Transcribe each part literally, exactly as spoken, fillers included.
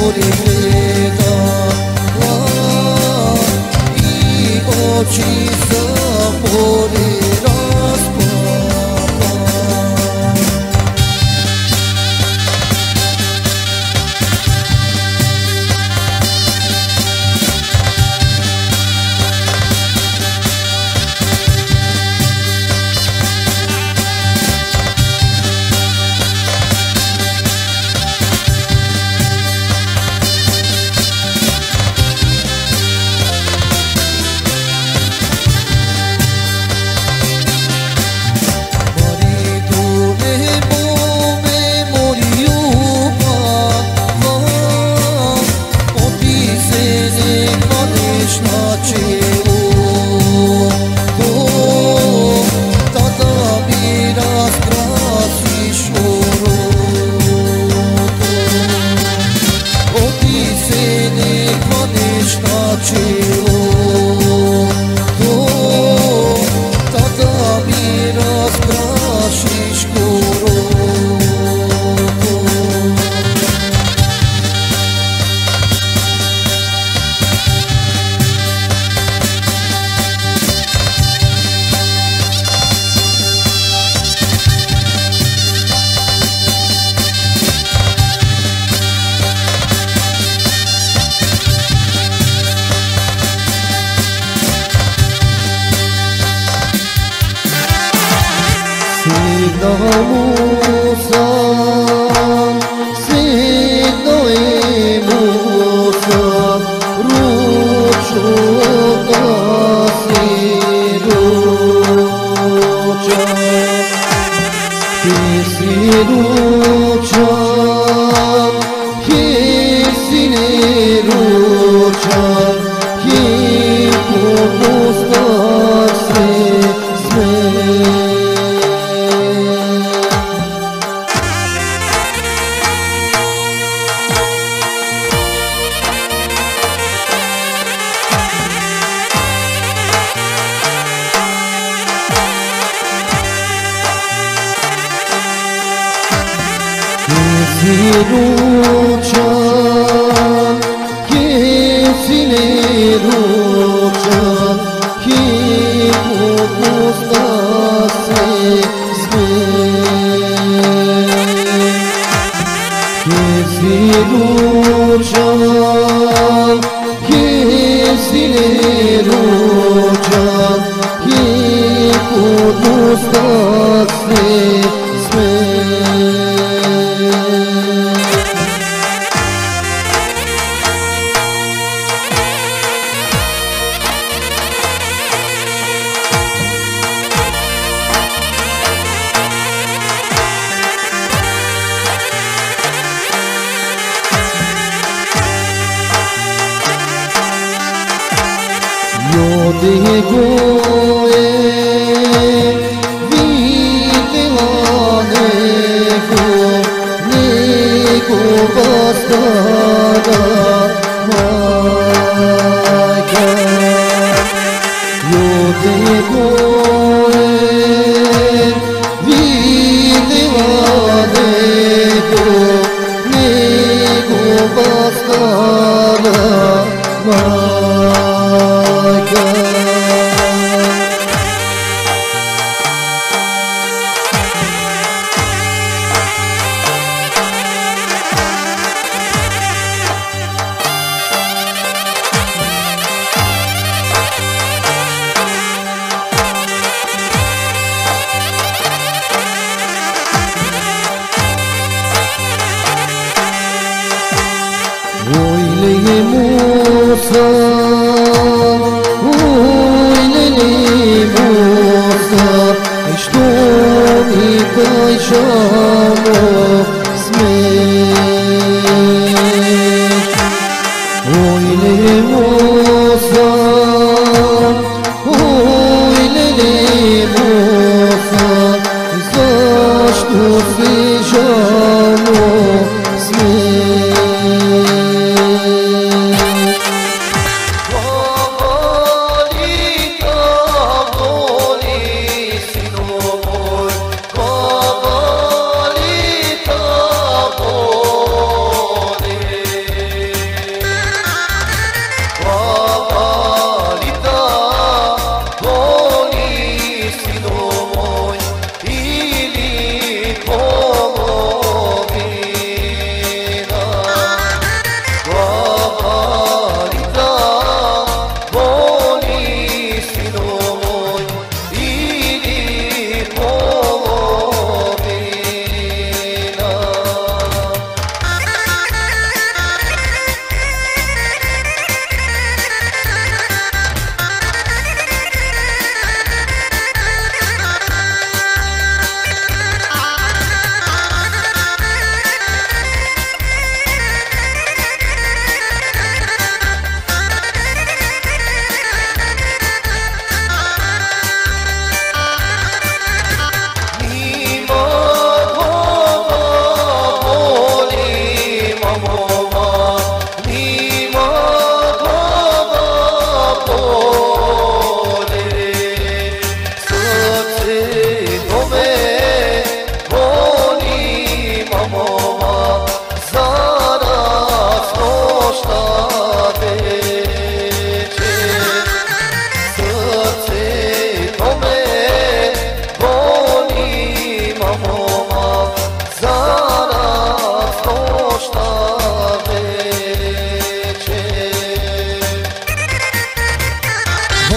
Boli,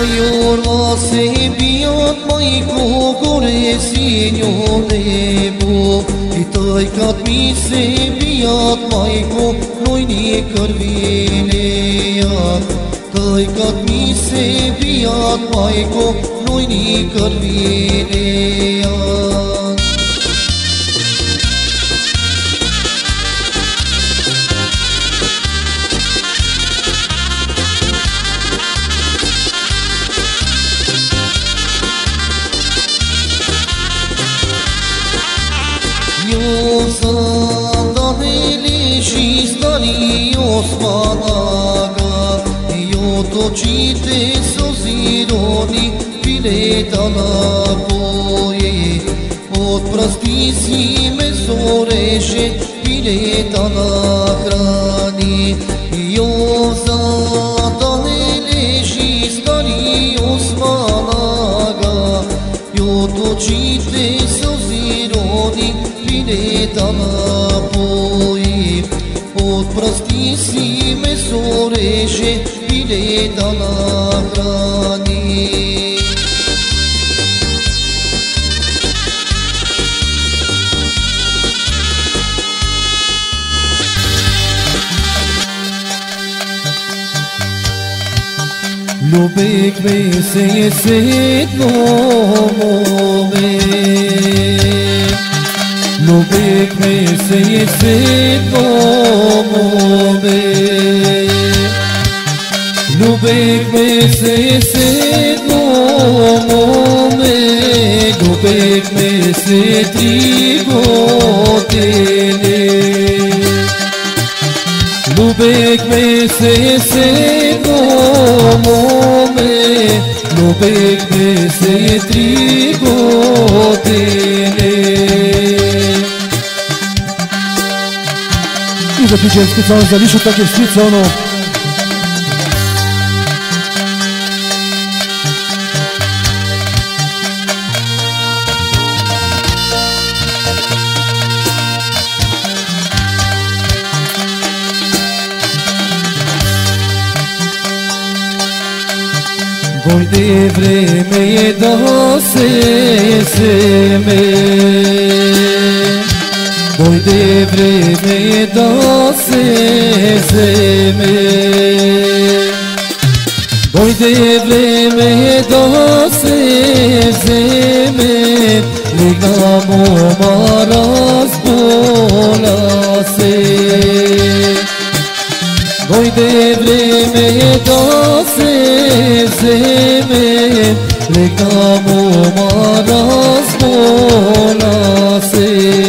urma se biat mai cu gore sinio nebo I taicat mi se biat mai cu noi ni cărvineat Taicat mi se biat mai cu noi ni cărvineat Și stari osmanaga Io tocite sozironi Pileta napoje Od prastisime soreše Pileta nahrani Io zadanele și stari osmanaga Io tocite sozironi Pileta napoje Od prastisime soreše Pileta nahrani Ljubek me se je sedmo mome Ljubek me se je sedmo mome Ljubek me se je sedmo mome Ljubek me se tri godine Ljubek me se je sedmo mome Ljubek me se je tri godine I zaključujem specijalno za više takve štice, ono Voi de vreme e da se seme Voi de vreme e da se seme Voi de vreme e da se seme Lignamo maras bolase Voi de vreme e da se seme Lignamo maras bolase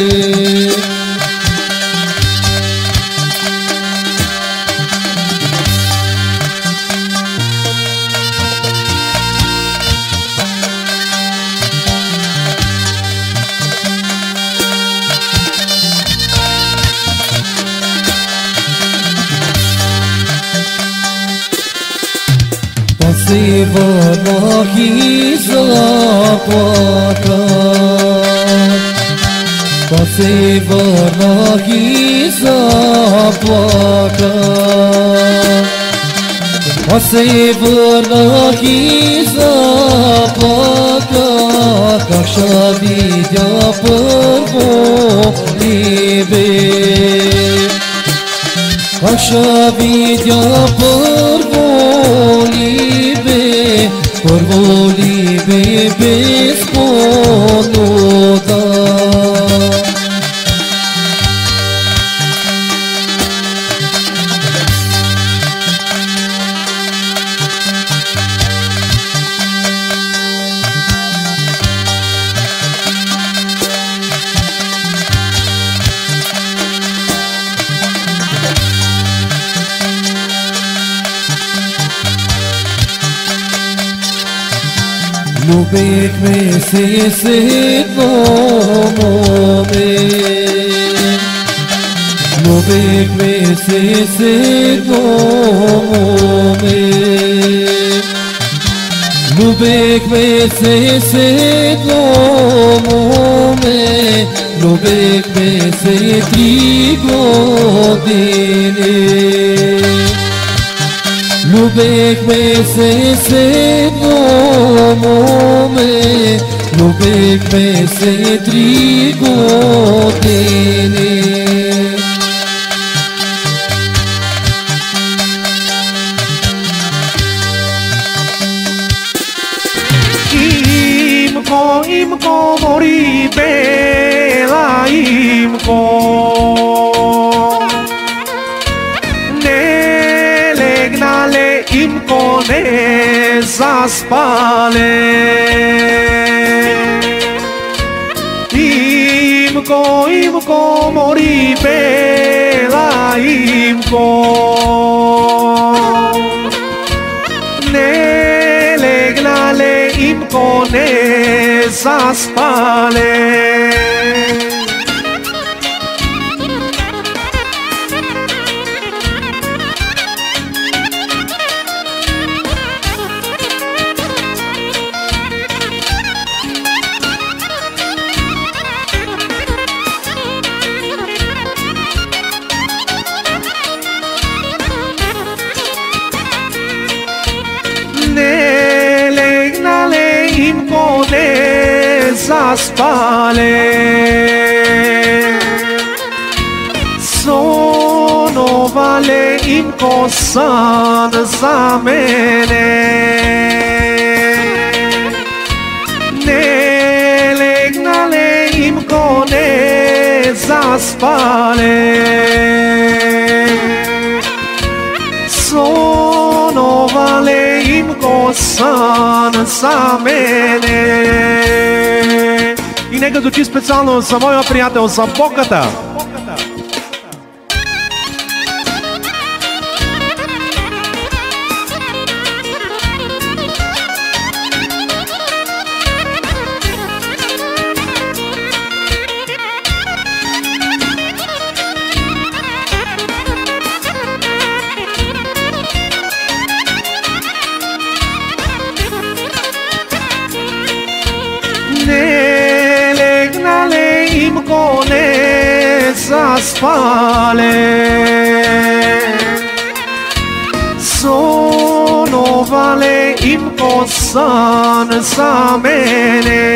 Pasiva nahi zapaka Pasiva nahi zapaka Pasiva nahi zapaka Kakša vidja prvo libe Kakša vidja prvo libe Prvo libe bez ponuda Ljubek me se je sedmo mome Ljubek me se je sedmo mome Ljubek me se je sedmo mome Ljubek me se je tri godine Ljubekme se sedmome, ljubekme se tri godine. Imko, imko, mori bela imko, imko ne zaspale. Imko, imko, mori bela imko, ne legnale, imko ne zaspale. Zaspale, sonovale imko san za mene. Ne legnale imko ne zaspale, sonovale imko san za mene. И нека звучи специално за моя приятел, за Боката. Zaspale, sonovale imko san za mene.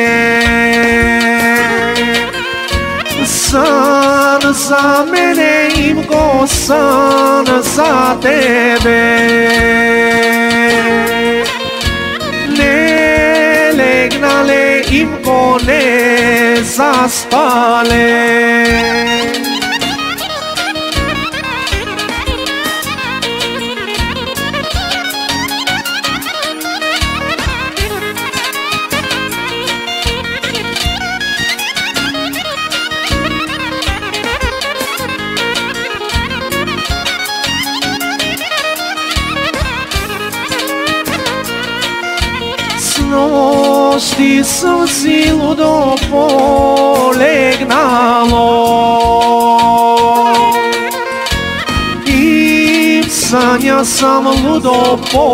San za mene, imko san za tebe. Ne legnale imko ne zaspale. Nošti sam si ludo polegnalo I sanja sam ludo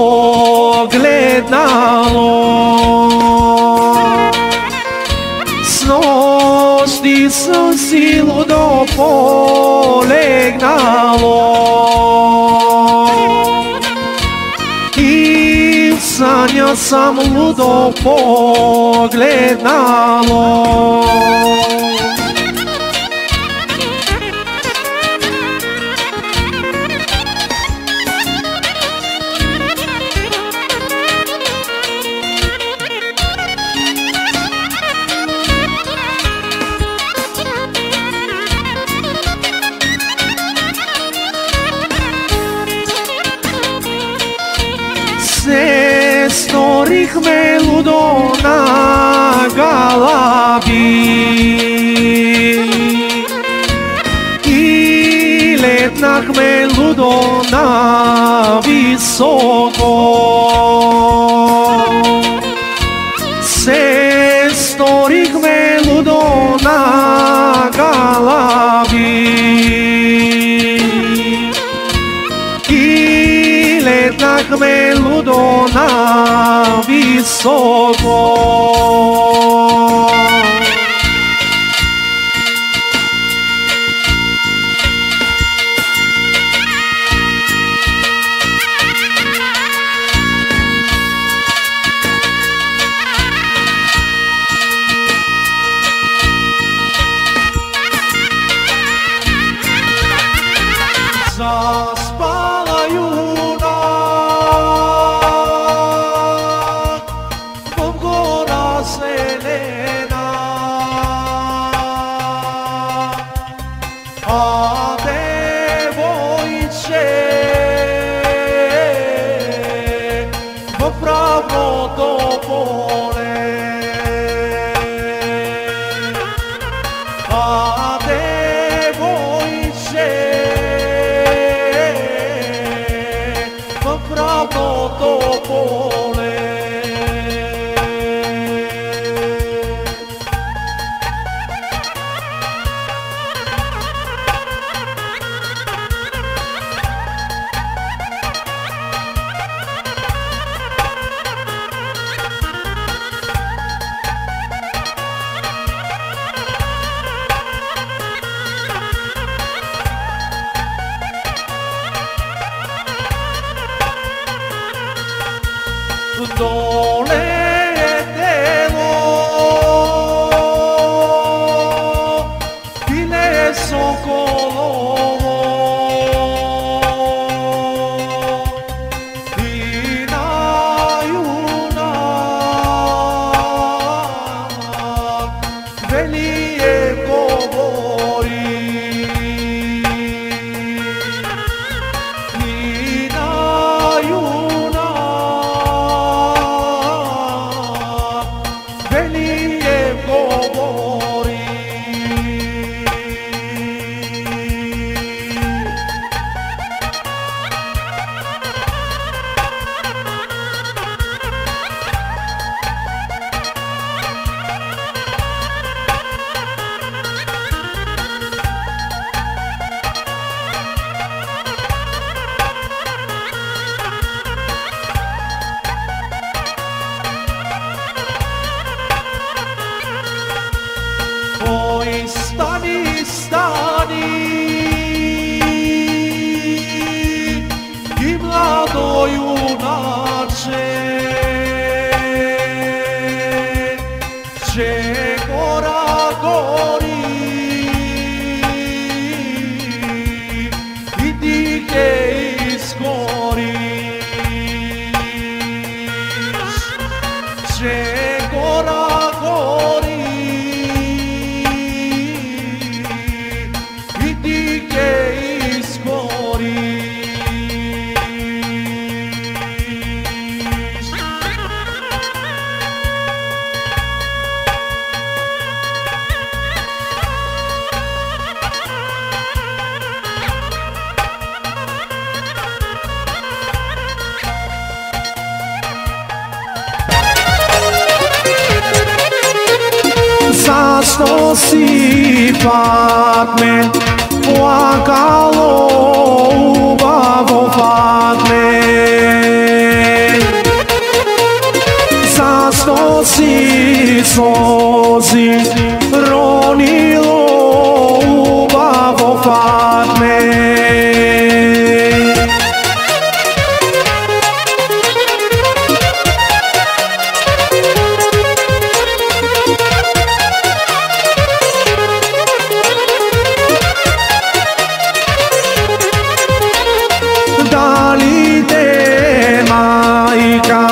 pogledalo. Nošti sam si ludo polegnalo Sanja sam ludo pogledalo. Storihme ludo na galabi I letnahme ludo na visoko. Se storihme ludo na galabi I letnahme ludo na visoko. zaspala junak, Gora zelena, a devojče popravno do pole, a devojče popravno do pole. Dole je telo, bile sokolovo, i na junak velije govori, i na junak velije govori. Oj, stani, stani, i mlado junače, če gora gori, i dike izgoriš, če gora gori, i dike izgoriš. Zašto si Fatme plakalo ubavo Fatme? Zašto si slozi ronilo ubavo Fatme? Da li te majka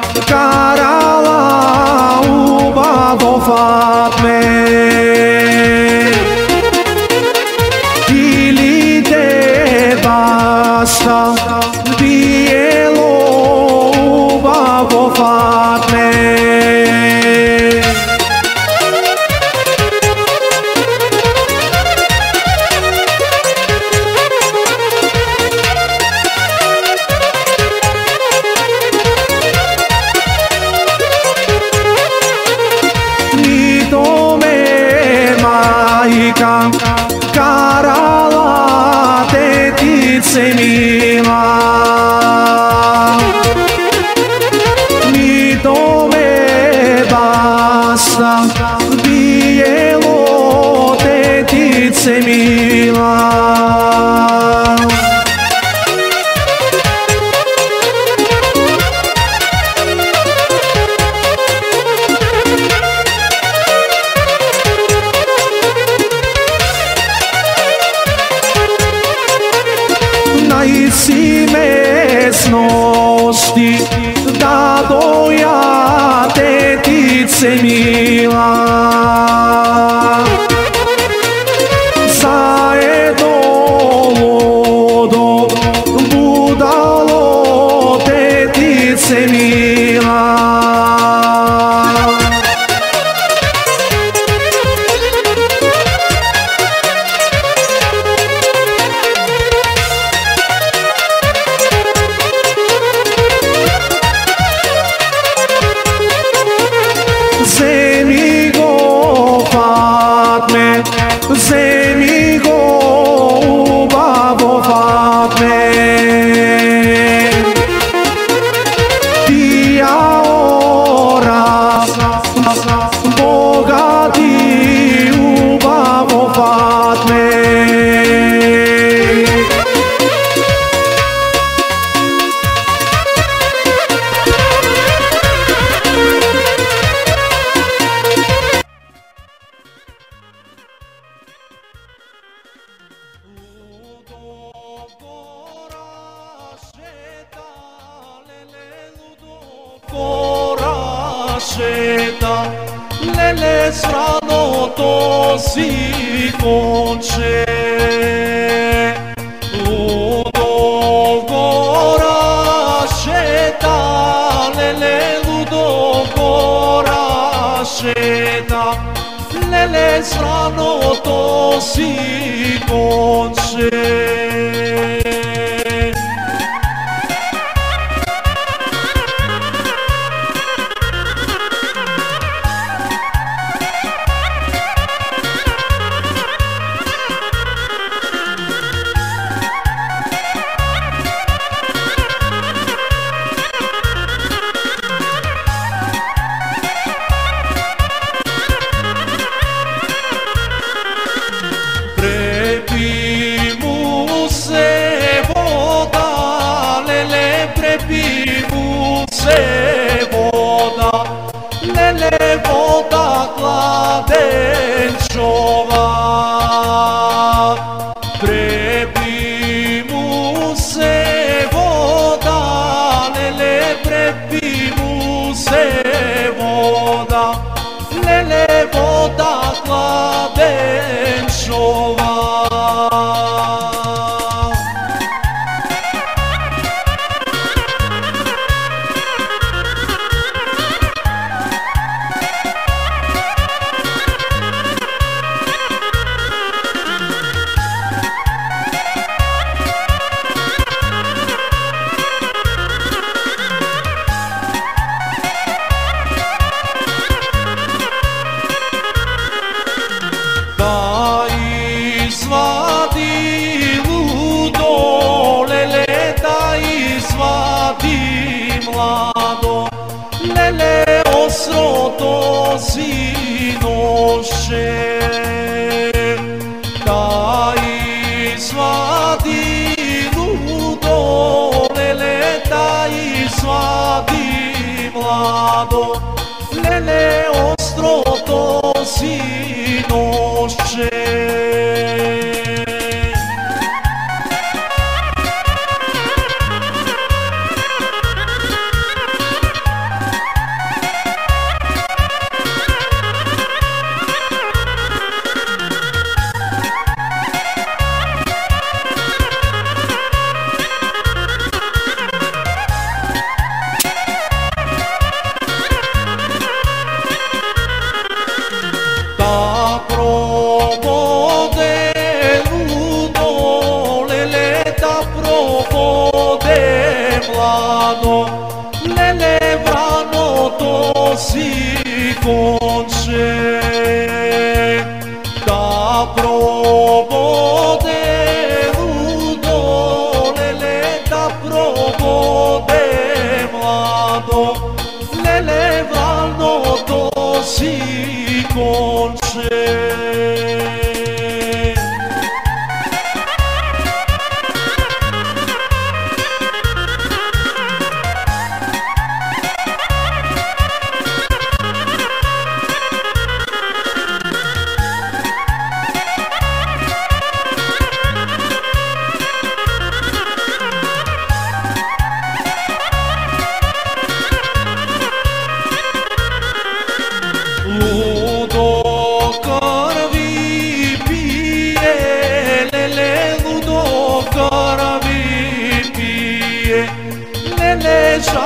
karala ubavo Fatme? Ili te basta bijelo ubavo Fatme? Majka karala tetice mila, ni to me basta bijelo tetice mila. si mesnosti, da doja tetice mila. Zajedno ludo, budalo tetice mila. Zemigo babo Fatme, dia ora bogati u babo Fatme. Šeta, lele srano to si konče. Ludo gora šeta, lele ludo gora šeta, lele srano to si konče. Lele voda kladenčova, prepi mu se voda, lele prepi mu se voda, lele voda kladenčova. Lele osroto sinoše, da izvadi ludo, lele da izvadi mlado, lele osroto sinoše. Lele vrano to si konče, da probode ludo, lele da probode mlado, lele vrano to si konče.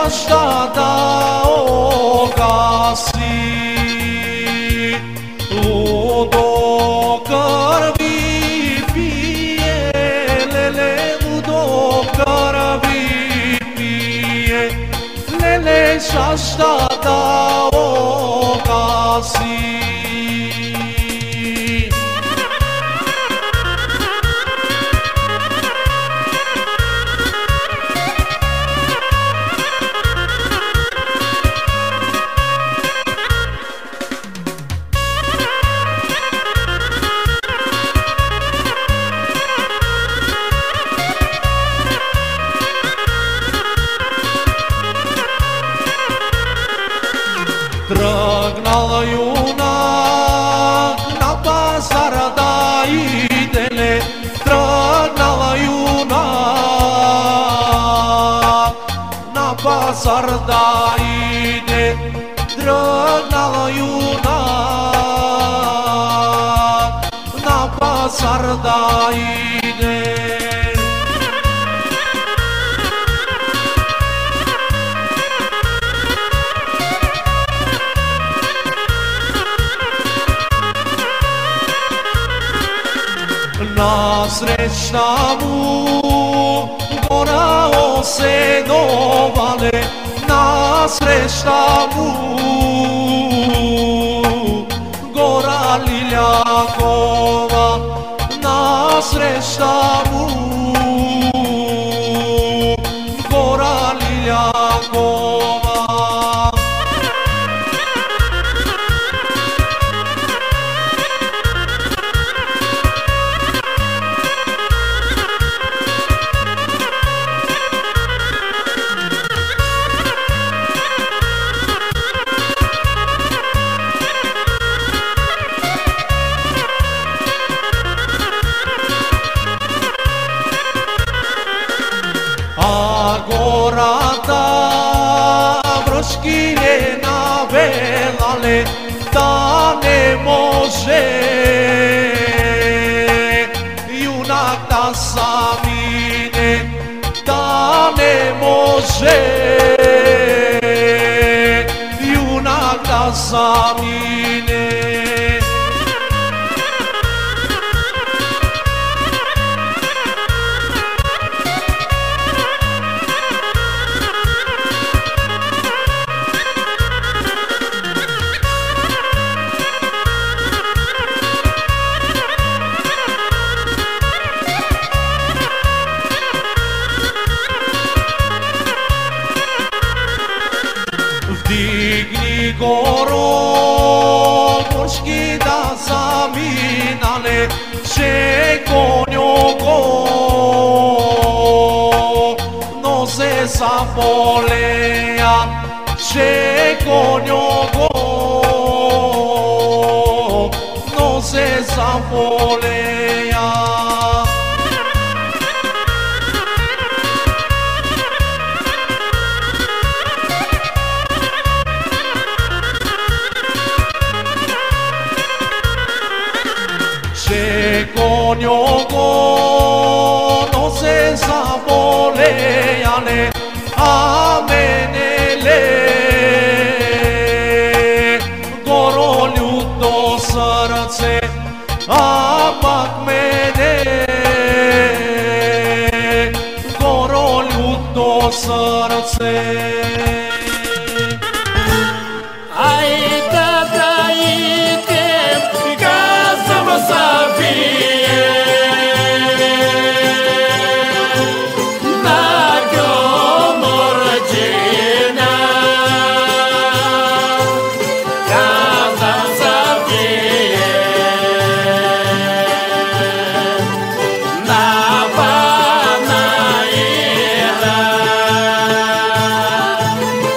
șașta da o gasi Udo cărbi pie Lele udo cărbi pie Lele șașta da o gasi Trăgnal iunac na pazar da idele Trăgnal iunac na pazar da ide Trăgnal iunac na pazar da ide Nasrećna mu gora osedovale Nasrećna mu gora Liljakova Nasrećna mu gora Liljakova Agorata broškine navelale da ne može junak da samine da ne može junak da samine Digni goro morski da zaminale Še konjo go noze zaboleja Še konjo go noze zaboleja Še konjo go noze zabolejale a menele goro ljuto srce a pak mene goro ljuto srce Ajde da idem gazom zavijem na Gomorđina gazom zavijem na Banaira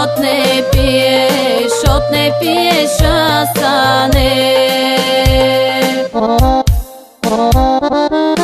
Шот не пиеш, шот не пиеш, а стане.